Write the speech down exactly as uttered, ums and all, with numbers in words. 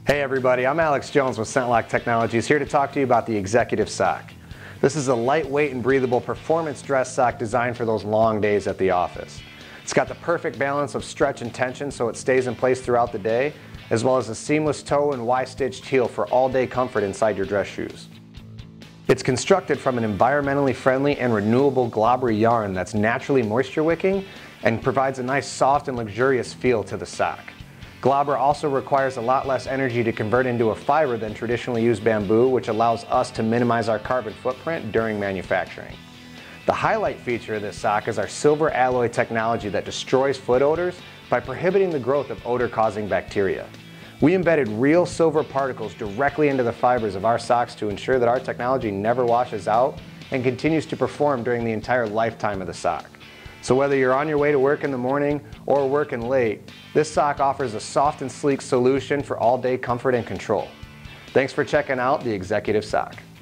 Hey everybody, I'm Alex Jones with ScentLok Technologies, here to talk to you about the Executive Sock. This is a lightweight and breathable performance dress sock designed for those long days at the office. It's got the perfect balance of stretch and tension so it stays in place throughout the day, as well as a seamless toe and Y-stitched heel for all-day comfort inside your dress shoes. It's constructed from an environmentally friendly and renewable globbery yarn that's naturally moisture wicking and provides a nice soft and luxurious feel to the sock. Globber also requires a lot less energy to convert into a fiber than traditionally used bamboo, which allows us to minimize our carbon footprint during manufacturing. The highlight feature of this sock is our silver alloy technology that destroys foot odors by prohibiting the growth of odor-causing bacteria. We embedded real silver particles directly into the fibers of our socks to ensure that our technology never washes out and continues to perform during the entire lifetime of the sock. So whether you're on your way to work in the morning or working late, this sock offers a soft and sleek solution for all-day comfort and control. Thanks for checking out the Executive Sock.